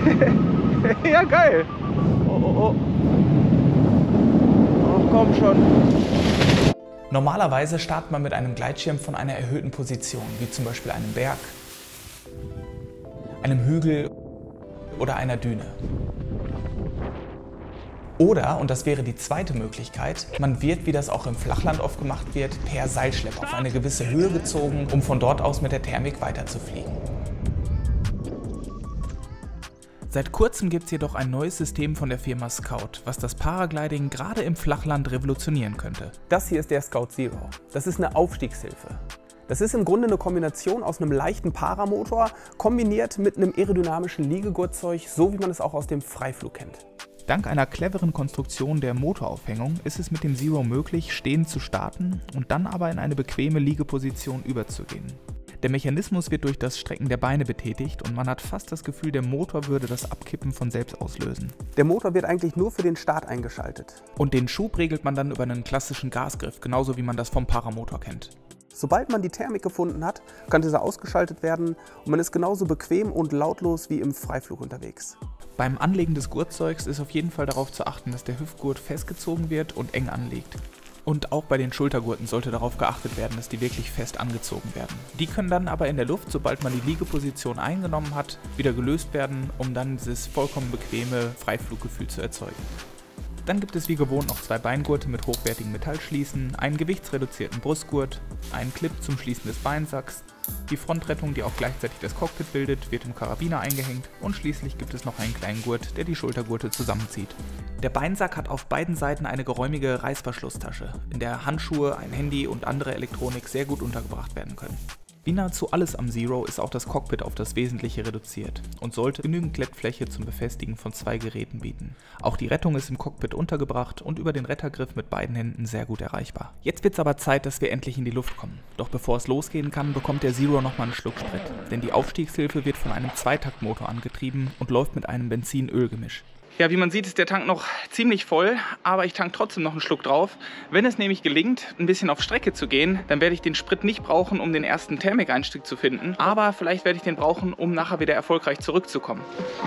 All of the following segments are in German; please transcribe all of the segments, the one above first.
Ja, geil. Oh, oh, oh. Oh, komm schon. Normalerweise startet man mit einem Gleitschirm von einer erhöhten Position, wie zum Beispiel einem Berg, einem Hügel oder einer Düne. Oder, und das wäre die zweite Möglichkeit, man wird, wie das auch im Flachland oft gemacht wird, per Seilschlepper auf eine gewisse Höhe gezogen, um von dort aus mit der Thermik weiterzufliegen. Seit kurzem gibt es jedoch ein neues System von der Firma Scout, was das Paragliding gerade im Flachland revolutionieren könnte. Das hier ist der Scout Zero. Das ist eine Aufstiegshilfe. Das ist im Grunde eine Kombination aus einem leichten Paramotor kombiniert mit einem aerodynamischen Liegegurtzeug, so wie man es auch aus dem Freiflug kennt. Dank einer cleveren Konstruktion der Motoraufhängung ist es mit dem Zero möglich, stehend zu starten und dann aber in eine bequeme Liegeposition überzugehen. Der Mechanismus wird durch das Strecken der Beine betätigt und man hat fast das Gefühl, der Motor würde das Abkippen von selbst auslösen. Der Motor wird eigentlich nur für den Start eingeschaltet. Und den Schub regelt man dann über einen klassischen Gasgriff, genauso wie man das vom Paramotor kennt. Sobald man die Thermik gefunden hat, kann dieser ausgeschaltet werden und man ist genauso bequem und lautlos wie im Freiflug unterwegs. Beim Anlegen des Gurtzeugs ist auf jeden Fall darauf zu achten, dass der Hüftgurt festgezogen wird und eng anliegt. Und auch bei den Schultergurten sollte darauf geachtet werden, dass die wirklich fest angezogen werden. Die können dann aber in der Luft, sobald man die Liegeposition eingenommen hat, wieder gelöst werden, um dann dieses vollkommen bequeme Freifluggefühl zu erzeugen. Dann gibt es wie gewohnt noch zwei Beingurte mit hochwertigen Metallschließen, einen gewichtsreduzierten Brustgurt, einen Clip zum Schließen des Beinsacks, die Frontrettung, die auch gleichzeitig das Cockpit bildet, wird im Karabiner eingehängt und schließlich gibt es noch einen kleinen Gurt, der die Schultergurte zusammenzieht. Der Beinsack hat auf beiden Seiten eine geräumige Reißverschlusstasche, in der Handschuhe, ein Handy und andere Elektronik sehr gut untergebracht werden können. Wie nahezu alles am Zero ist auch das Cockpit auf das Wesentliche reduziert und sollte genügend Klettfläche zum Befestigen von zwei Geräten bieten. Auch die Rettung ist im Cockpit untergebracht und über den Rettergriff mit beiden Händen sehr gut erreichbar. Jetzt wird's aber Zeit, dass wir endlich in die Luft kommen. Doch bevor es losgehen kann, bekommt der Zero nochmal einen Schluck Sprit. Denn die Aufstiegshilfe wird von einem Zweitaktmotor angetrieben und läuft mit einem Benzin-Öl-Gemisch. Ja, wie man sieht, ist der Tank noch ziemlich voll, aber ich tank trotzdem noch einen Schluck drauf. Wenn es nämlich gelingt, ein bisschen auf Strecke zu gehen, dann werde ich den Sprit nicht brauchen, um den ersten Thermikeinstieg zu finden. Aber vielleicht werde ich den brauchen, um nachher wieder erfolgreich zurückzukommen.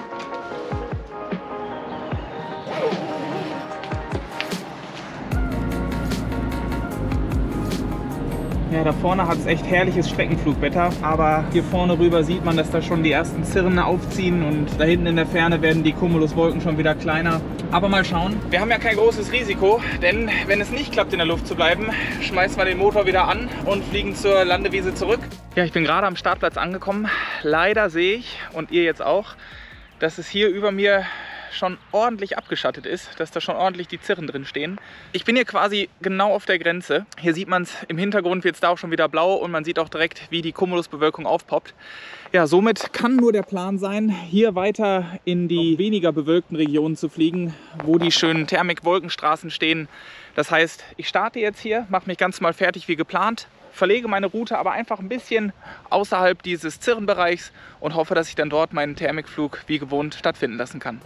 Ja, da vorne hat es echt herrliches Streckenflugwetter, aber hier vorne rüber sieht man, dass da schon die ersten Zirren aufziehen und da hinten in der Ferne werden die Cumuluswolken schon wieder kleiner. Aber mal schauen. Wir haben ja kein großes Risiko, denn wenn es nicht klappt, in der Luft zu bleiben, schmeißen wir den Motor wieder an und fliegen zur Landewiese zurück. Ja, ich bin gerade am Startplatz angekommen. Leider sehe ich, und ihr jetzt auch, dass es hier über mir schon ordentlich abgeschattet ist, dass da schon ordentlich die Zirren drin stehen. Ich bin hier quasi genau auf der Grenze. Hier sieht man es, im Hintergrund wird es da auch schon wieder blau und man sieht auch direkt, wie die Cumulusbewölkung aufpoppt. Ja, somit kann nur der Plan sein, hier weiter in die weniger bewölkten Regionen zu fliegen, wo die schönen Thermik-Wolkenstraßen stehen. Das heißt, ich starte jetzt hier, mache mich ganz mal fertig wie geplant, verlege meine Route aber einfach ein bisschen außerhalb dieses Zirrenbereichs und hoffe, dass ich dann dort meinen Thermikflug wie gewohnt stattfinden lassen kann.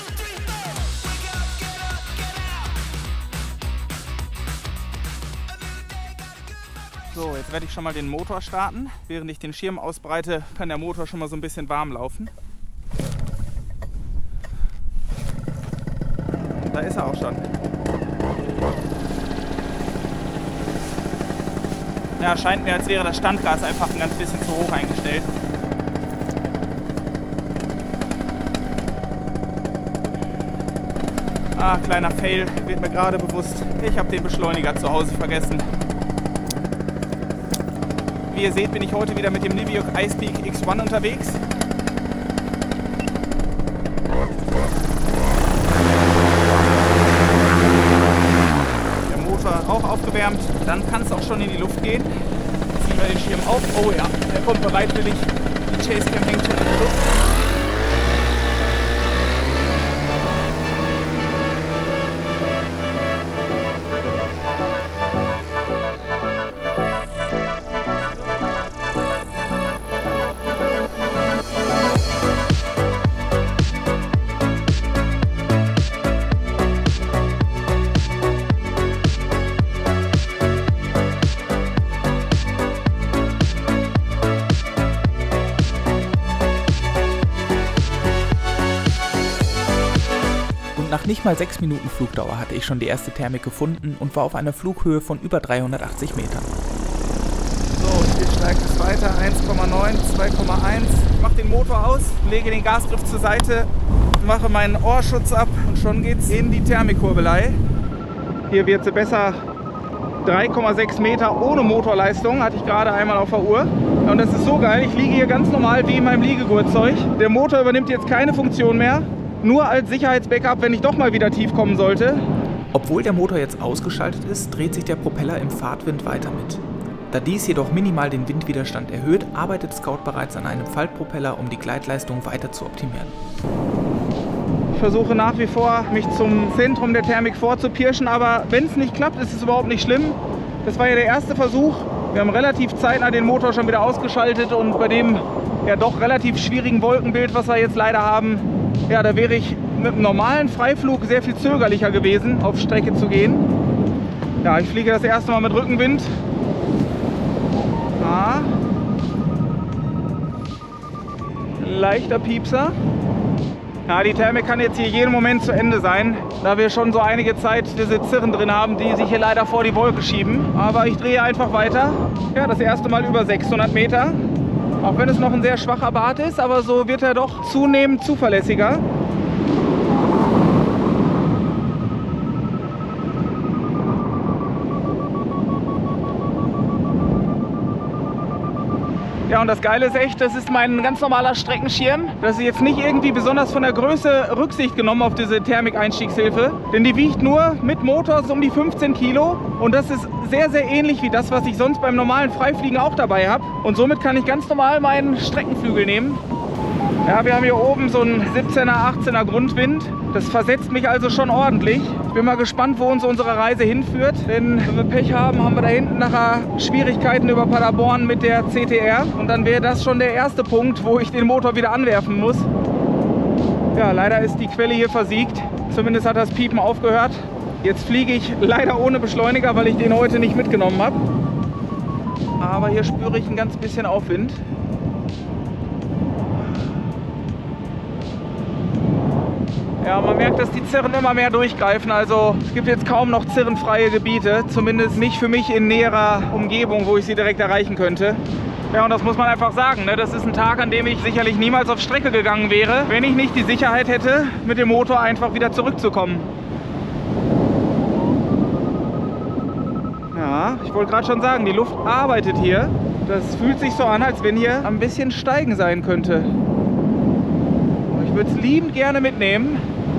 So, jetzt werde ich schon mal den Motor starten. Während ich den Schirm ausbreite, kann der Motor schon mal so ein bisschen warm laufen. Da ist er auch schon. Ja, scheint mir, als wäre das Standgas einfach ein ganz bisschen zu hoch eingestellt. Ah, kleiner Fail, wird mir gerade bewusst. Ich habe den Beschleuniger zu Hause vergessen. Wie ihr seht, bin ich heute wieder mit dem Niviuk Icepeak X1 unterwegs. Der Motor auch aufgewärmt, dann kann es auch schon in die Luft gehen. Ziehen wir den Schirm auf. Oh ja, der kommt bereitwillig. Die Chasecam hängt schon in der Luft. Nach nicht mal 6 Minuten Flugdauer hatte ich schon die erste Thermik gefunden und war auf einer Flughöhe von über 380 Metern. So, hier steigt es weiter, 1,9, 2,1. Ich mache den Motor aus, lege den Gasgriff zur Seite, mache meinen Ohrschutz ab und schon geht's in die Thermikkurbelei. Hier wird sie besser. 3,6 Meter ohne Motorleistung, hatte ich gerade einmal auf der Uhr. Und das ist so geil, ich liege hier ganz normal wie in meinem Liegegurtzeug. Der Motor übernimmt jetzt keine Funktion mehr, nur als Sicherheitsbackup, wenn ich doch mal wieder tief kommen sollte. Obwohl der Motor jetzt ausgeschaltet ist, dreht sich der Propeller im Fahrtwind weiter mit. Da dies jedoch minimal den Windwiderstand erhöht, arbeitet Scout bereits an einem Faltpropeller, um die Gleitleistung weiter zu optimieren. Ich versuche nach wie vor, mich zum Zentrum der Thermik vorzupirschen, aber wenn es nicht klappt, ist es überhaupt nicht schlimm. Das war ja der erste Versuch. Wir haben relativ zeitnah den Motor schon wieder ausgeschaltet und bei dem ja doch relativ schwierigen Wolkenbild, was wir jetzt leider haben, ja, da wäre ich mit einem normalen Freiflug sehr viel zögerlicher gewesen, auf Strecke zu gehen. Ja, ich fliege das erste Mal mit Rückenwind. Ah. Leichter Piepser. Ja, die Thermik kann jetzt hier jeden Moment zu Ende sein, da wir schon so einige Zeit diese Zirren drin haben, die sich hier leider vor die Wolke schieben. Aber ich drehe einfach weiter. Ja, das erste Mal über 600 Meter. Auch wenn es noch ein sehr schwacher Bart ist, aber so wird er doch zunehmend zuverlässiger. Ja, und das Geile ist echt, das ist mein ganz normaler Streckenschirm. Das ist jetzt nicht irgendwie besonders von der Größe Rücksicht genommen auf diese Thermik-Einstiegshilfe. Denn die wiegt nur mit Motor so um die 15 Kilo. Und das ist sehr, sehr ähnlich wie das, was ich sonst beim normalen Freifliegen auch dabei habe. Und somit kann ich ganz normal meinen Streckenflügel nehmen. Ja, wir haben hier oben so einen 17er, 18er Grundwind. Das versetzt mich also schon ordentlich. Ich bin mal gespannt, wo uns unsere Reise hinführt. Denn wenn wir Pech haben, haben wir da hinten nachher Schwierigkeiten über Paderborn mit der CTR. Und dann wäre das schon der erste Punkt, wo ich den Motor wieder anwerfen muss. Ja, leider ist die Quelle hier versiegt. Zumindest hat das Piepen aufgehört. Jetzt fliege ich leider ohne Beschleuniger, weil ich den heute nicht mitgenommen habe. Aber hier spüre ich ein ganz bisschen Aufwind. Ja, man merkt, dass die Zirren immer mehr durchgreifen, also es gibt jetzt kaum noch zirrenfreie Gebiete, zumindest nicht für mich in näherer Umgebung, wo ich sie direkt erreichen könnte. Ja, und das muss man einfach sagen, ne? Das ist ein Tag, an dem ich sicherlich niemals auf Strecke gegangen wäre, wenn ich nicht die Sicherheit hätte, mit dem Motor einfach wieder zurückzukommen. Ja, ich wollte gerade schon sagen, die Luft arbeitet hier. Das fühlt sich so an, als wenn hier ein bisschen Steigen sein könnte. Ich würde es liebend gerne mitnehmen.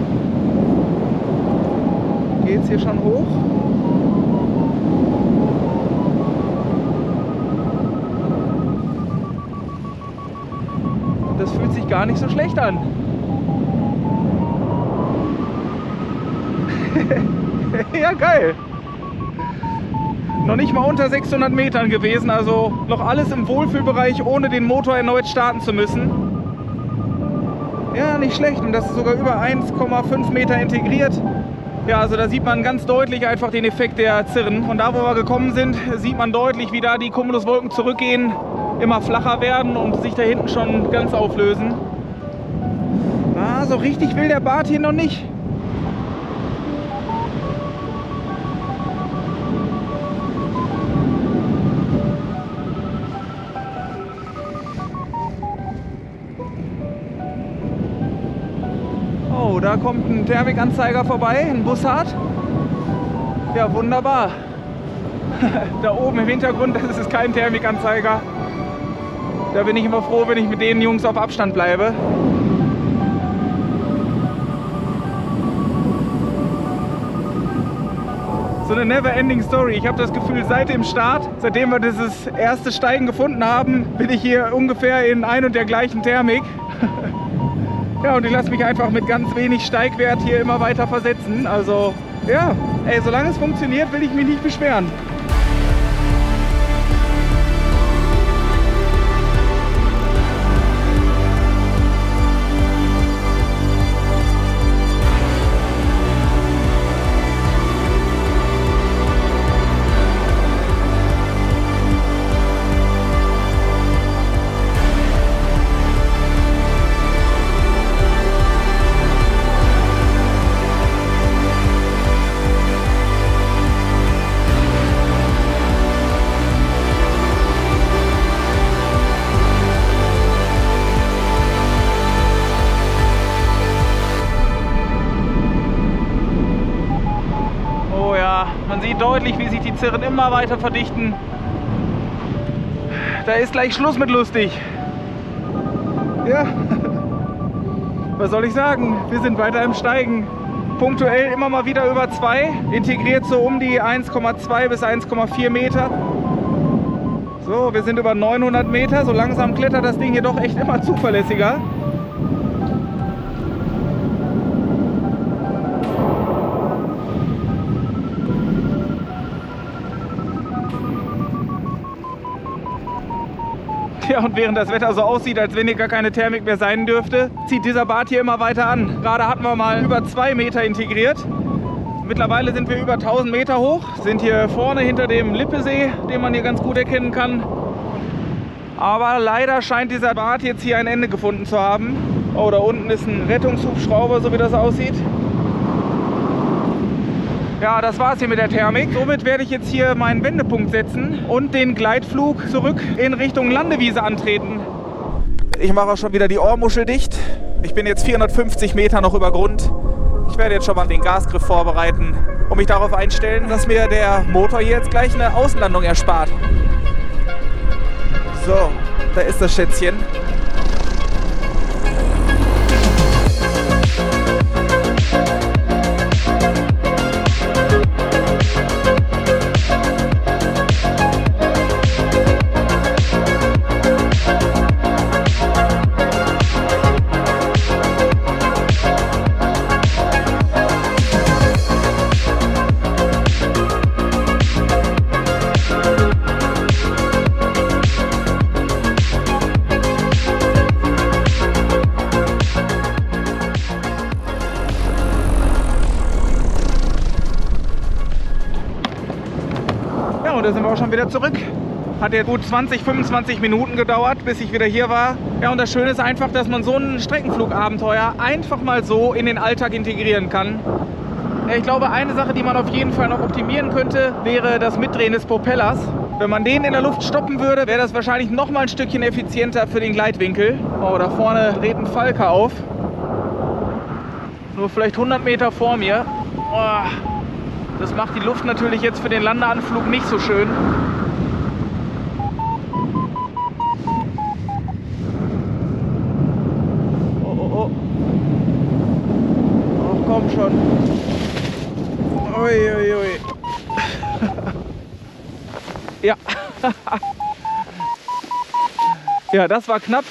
Geht's hier schon hoch? Das fühlt sich gar nicht so schlecht an. Ja, geil. Noch nicht mal unter 600 Metern gewesen, also noch alles im Wohlfühlbereich, ohne den Motor erneut starten zu müssen. Ja, nicht schlecht, und das ist sogar über 1,5 Meter integriert. Ja, also da sieht man ganz deutlich einfach den Effekt der Zirren. Von da, wo wir gekommen sind, sieht man deutlich, wie da die Cumuluswolken zurückgehen, immer flacher werden und sich da hinten schon ganz auflösen. Ah, so richtig will der Bart hier noch nicht. Oh, da kommt ein Thermikanzeiger vorbei, ein Bussard. Ja, wunderbar. Da oben im Hintergrund, das ist kein Thermikanzeiger. Da bin ich immer froh, wenn ich mit den Jungs auf Abstand bleibe. So eine never-ending Story. Ich habe das Gefühl, seit dem Start, seitdem wir dieses erste Steigen gefunden haben, bin ich hier ungefähr in ein und der gleichen Thermik. Ja, und ich lasse mich einfach mit ganz wenig Steigwert hier immer weiter versetzen. Also, ja, ey, solange es funktioniert, will ich mich nicht beschweren. sieht deutlich, wie sich die Zirren immer weiter verdichten. Da ist gleich Schluss mit lustig. Ja, was soll ich sagen? Wir sind weiter im Steigen. Punktuell immer mal wieder über 2, integriert so um die 1,2 bis 1,4 Meter. So, wir sind über 900 Meter. So langsam klettert das Ding hier doch echt immer zuverlässiger. Ja, und während das Wetter so aussieht, als wenn hier gar keine Thermik mehr sein dürfte, zieht dieser Bart hier immer weiter an. Gerade hatten wir mal über 2 Meter integriert. Mittlerweile sind wir über 1000 Meter hoch, sind hier vorne hinter dem Lippesee, den man hier ganz gut erkennen kann. Aber leider scheint dieser Bart jetzt hier ein Ende gefunden zu haben. Oh, da unten ist ein Rettungshubschrauber, so wie das aussieht. Ja, das war's hier mit der Thermik. Somit werde ich jetzt hier meinen Wendepunkt setzen und den Gleitflug zurück in Richtung Landewiese antreten. Ich mache auch schon wieder die Ohrmuschel dicht. Ich bin jetzt 450 Meter noch über Grund. Ich werde jetzt schon mal den Gasgriff vorbereiten und mich darauf einstellen, dass mir der Motor hier jetzt gleich eine Außenlandung erspart. So, da ist das Schätzchen. Da sind wir auch schon wieder zurück. Hat ja gut 20-25 Minuten gedauert, bis ich wieder hier war. Ja, und das Schöne ist einfach, dass man so ein Streckenflugabenteuer einfach mal so in den Alltag integrieren kann. Ja, ich glaube, eine Sache, die man auf jeden Fall noch optimieren könnte, wäre das Mitdrehen des Propellers. Wenn man den in der Luft stoppen würde, wäre das wahrscheinlich noch mal ein Stückchen effizienter für den Gleitwinkel. Oh, da vorne dreht ein Falke auf. Nur vielleicht 100 Meter vor mir. Oh. Das macht die Luft natürlich jetzt für den Landeanflug nicht so schön. Oh, oh, oh. Oh, komm schon. Ui, ui, ui. Ja. Ja, das war knapp.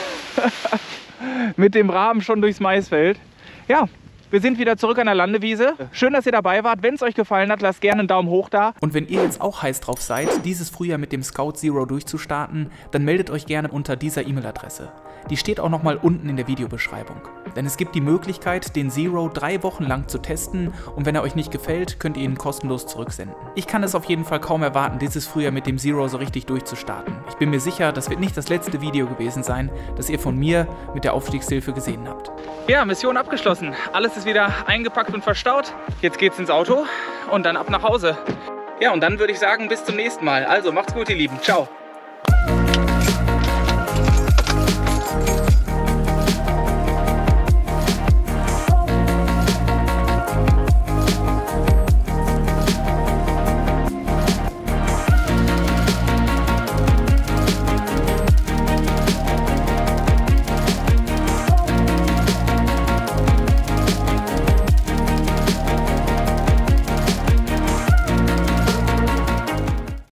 Mit dem Rahmen schon durchs Maisfeld. Ja. Wir sind wieder zurück an der Landewiese. Schön, dass ihr dabei wart. Wenn es euch gefallen hat, lasst gerne einen Daumen hoch da. Und wenn ihr jetzt auch heiß drauf seid, dieses Frühjahr mit dem Scout Zero durchzustarten, dann meldet euch gerne unter dieser E-Mail-Adresse. Die steht auch nochmal unten in der Videobeschreibung. Denn es gibt die Möglichkeit, den Zero 3 Wochen lang zu testen und wenn er euch nicht gefällt, könnt ihr ihn kostenlos zurücksenden. Ich kann es auf jeden Fall kaum erwarten, dieses Frühjahr mit dem Zero so richtig durchzustarten. Ich bin mir sicher, das wird nicht das letzte Video gewesen sein, das ihr von mir mit der Aufstiegshilfe gesehen habt. Ja, Mission abgeschlossen. Alles ist wieder eingepackt und verstaut. Jetzt geht's ins Auto und dann ab nach Hause. Ja, und dann würde ich sagen, bis zum nächsten Mal. Also macht's gut, ihr Lieben. Ciao.